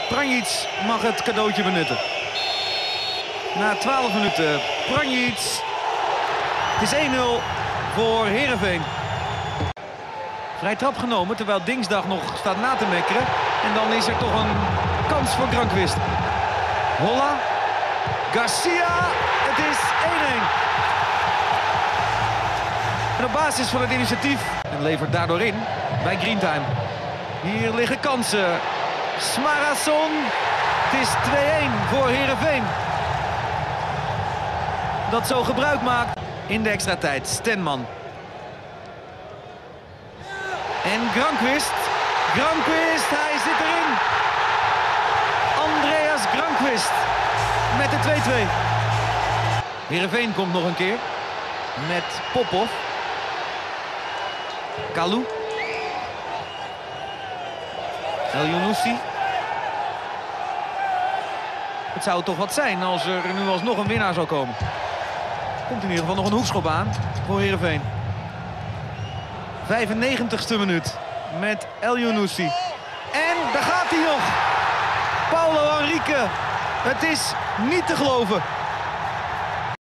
Pranjic mag het cadeautje benutten. Na 12 minuten Pranjic. Het is 1-0 voor Heerenveen. Vrij trap genomen, terwijl Dingsdag nog staat na te mekkeren. En dan is er toch een kans voor Granqvist. Holla. Garcia. Het is 1-1. En op basis van het initiatief en levert daardoor in bij Greentime. Hier liggen kansen. Smarason. Het is 2-1 voor Heerenveen. Dat zo gebruik maakt in de extra tijd. Stenman. En Granqvist. Granqvist, hij zit erin. Andreas Granqvist met de 2-2. Heerenveen komt nog een keer. Met Popov. Kalou. Elyounoussi. Het zou toch wat zijn als er nu alsnog een winnaar zou komen. Komt in ieder geval nog een hoekschop aan voor Heerenveen. 95ste minuut met Elyounoussi. En daar gaat hij nog. Paulo Henrique. Het is niet te geloven.